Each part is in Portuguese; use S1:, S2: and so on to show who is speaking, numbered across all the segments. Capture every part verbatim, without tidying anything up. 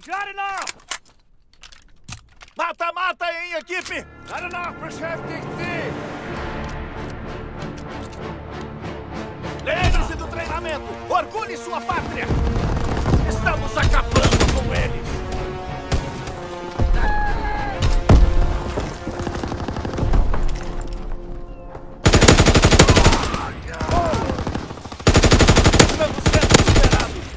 S1: Mata, mata em equipe! Lembre-se do treinamento! Orgulhe sua pátria! Estamos acabando com eles! Estamos sendo superados!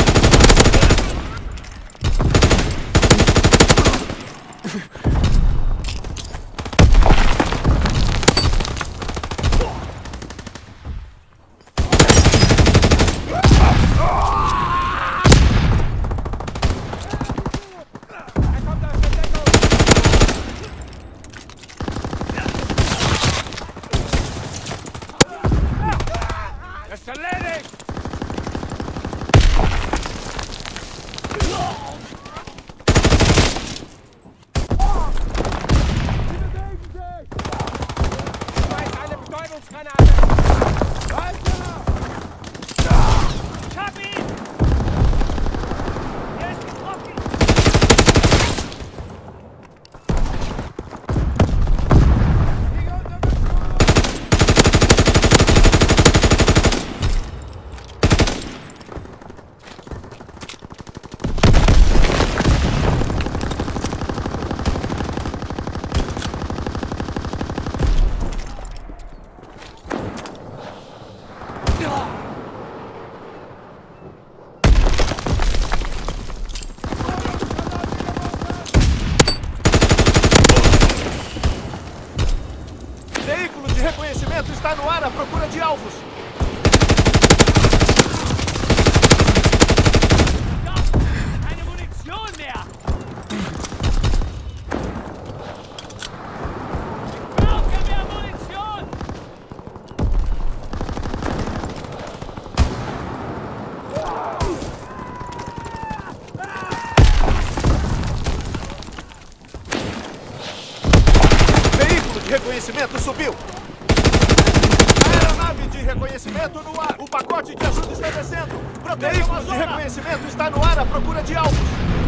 S1: Veículo de reconhecimento está no ar à procura de alvos.
S2: Keine Munition mehr! Ich brauche mehr Munition!
S1: Veículo de reconhecimento subiu. Aeronave de reconhecimento no ar. O pacote de ajuda está descendo. Veículo de reconhecimento está no ar à procura de alvos.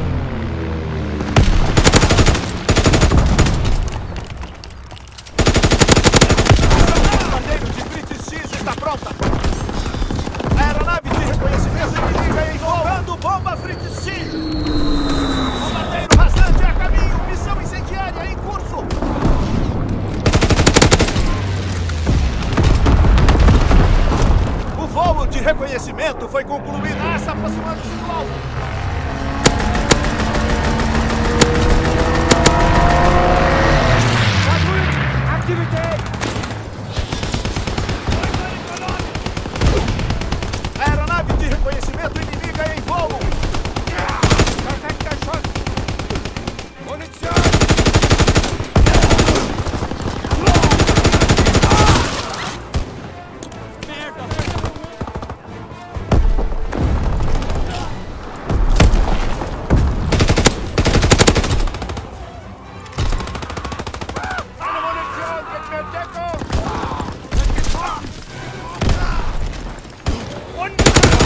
S1: O bombardeiro de Fritz X está pronta. Aeronave de reconhecimento inimiga em voltando bomba Fritz X. Bombardeiro rasante a caminho. Missão incendiária em curso. O voo de reconhecimento foi concluído. Ah, está aproximando-se do alvo. Aeronave de reconhecimento inimiga em voo.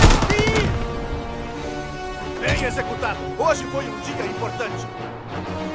S1: Bem executado. Hoje foi um dia importante.